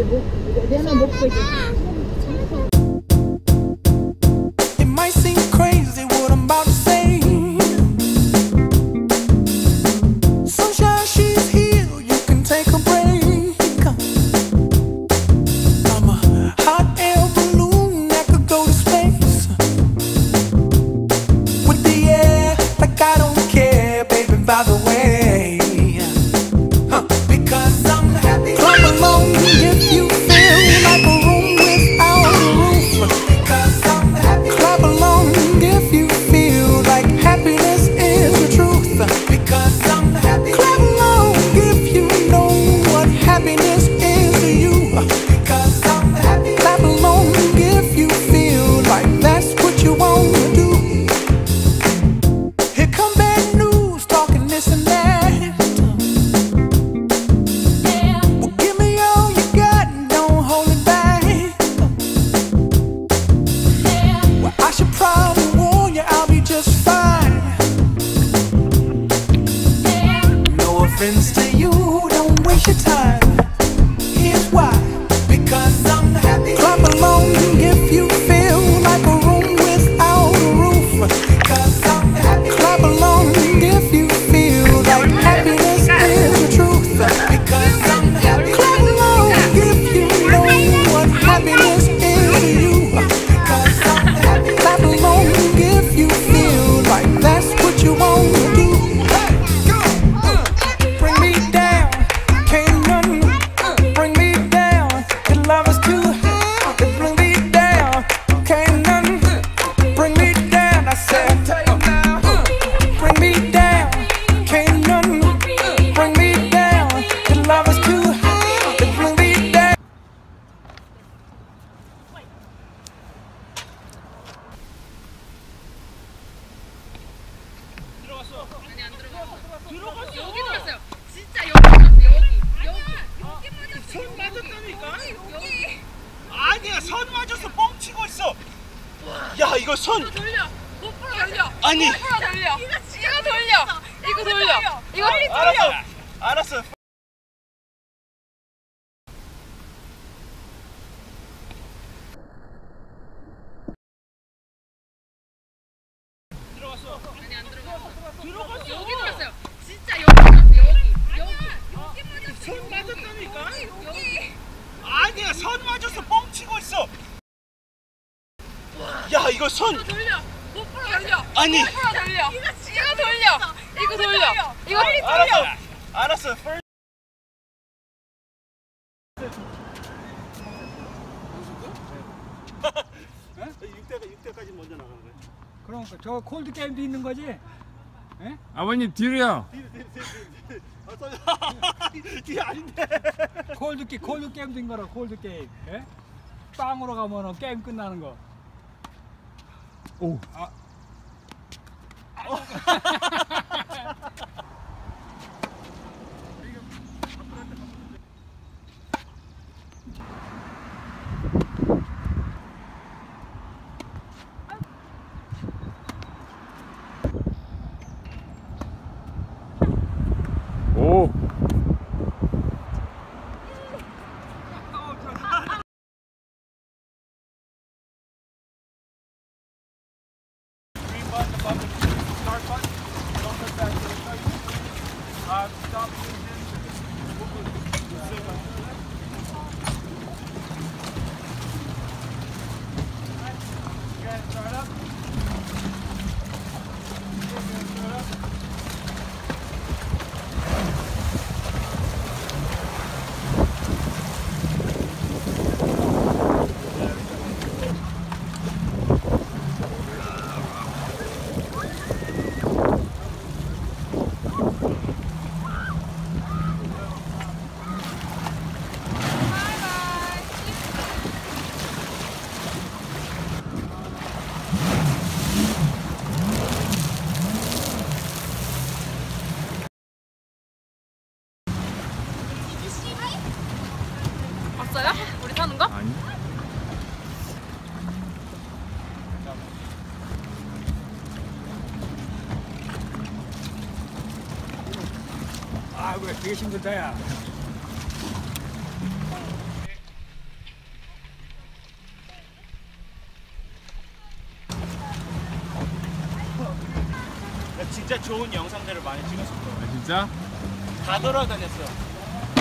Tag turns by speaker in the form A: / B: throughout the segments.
A: It might seem crazy what I'm about to say. Sunshine, she's here, you can take a break. I'm a hot air balloon that could go to space with the air, like I don't care, baby, by the way. Because I'm happy. Clap along if you feel like a room without a roof. Because I'm happy. Clap along if you feel like happiness is the truth. Because I'm happy. Clap along if you know what happiness is to you. Because I'm happy. Clap along if you feel like that's what you want to do. Here come bad news, talking this and that. Well, give me all you got and don't hold it back. Well, I should probably warn you, I'll be just fine. No offense to you, don't waste your time. Here's why. Because I'm happy. Clap along if you feel like a room without a roof. Because I'm happy. Clap along if you feel like happiness is the truth. Because I'm happy. Clap along if you know what happiness is to you. Because I'm happy. Clap along if you feel like that's what you want to do. Bring me down, can't none bring me down. Your love is too high. Bring me down, can't none bring me down. I said, bring me down, can't none bring me down. Your love is too high. Bring me down.
B: 아니 안 들어갔어. 들어갔어. 여기 들어갔어요. 진짜 여기 들어갔어. 여기 맞았어.
C: 손 맞았다니까?
B: 여기.
C: 아니야, 선 맞아서 뻥치고 있어. 야, 이거 선.
B: 이거 돌려. 고프로 돌려.
C: 아니.
B: 고프로 돌려. 이거 돌려. 이거 돌려. 이거 빨리 돌려.
C: 알았어, 알았어. 들어갔어.
B: 아니 안 들어갔어.
C: 들어갔어.
B: 여기 들어갔어요. 진짜 여기 들어갔어. 여기 맞았어.
C: 손 맞았다니까?
B: 여기.
C: 아니야, 선 맞아서 뻥치고 있어. 야, 이거 선.
B: 이거 돌려. 고프로 돌려.
C: 아니.
B: 고프로 돌려. 이거 돌려. 이거 돌려. 이거 빨리 돌려.
C: 알았어, 알았어. 육대까지 먼저 나간 거야.
D: 그러니까 저 콜드 게임도 있는 거지? 예?
E: 아버님 뒤로요.
C: 뒤에 아닌데.
D: 콜드 게임도 있는 거라 콜드 게임. 예? 빵으로 가면은 게임 끝나는 거.
E: 오.
D: 아.
E: 오.
B: 봤어요? 우리 타는 거?
E: 아니.
D: 아, 왜 되게 힘들다 야.
C: 진짜 좋은 영상들을 많이 찍었을 거예요.
E: 아, 진짜?
C: 다 돌아다녔어.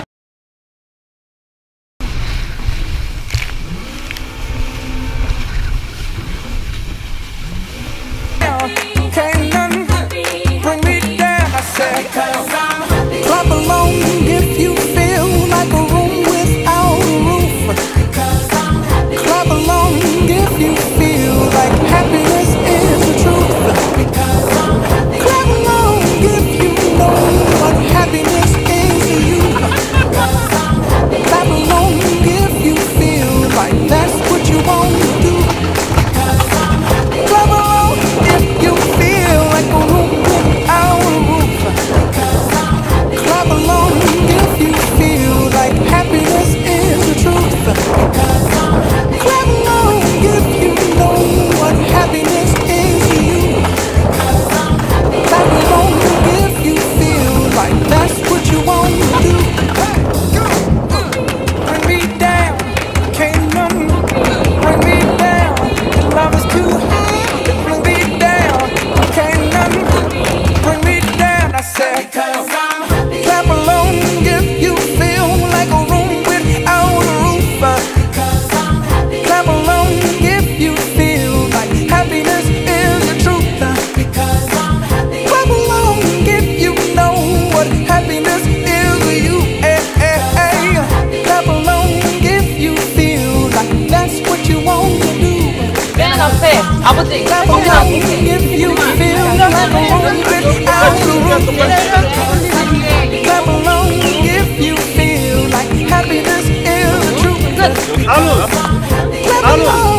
A: Can't none bring me down. I said, clap along if you feel like a room without a roof. Clap along if you feel like happiness is the truth. Clap along if you know what happiness is to you. Clap along if you feel like that's what you want to do. Clap along if you feel like a room without a roof. Clap along if you feel like happiness is the truth. Clap along if you know what happiness is to you. Clap along if you feel like that's what you want to do. Bring me down, can't none bring me down. Love is too high to bring me down. Can't none bring me down. I said, clap along if you feel like a room without a roof. Clap along if you feel like happiness is the truth. Clap along if you know what happiness is to you. Clap along if you feel like that's what you want to do.
B: 맨 앞에 아버지
A: Clap along if you feel like a room without a roof. Clap along if you feel like happiness is the truth.
C: 나는
A: Clap along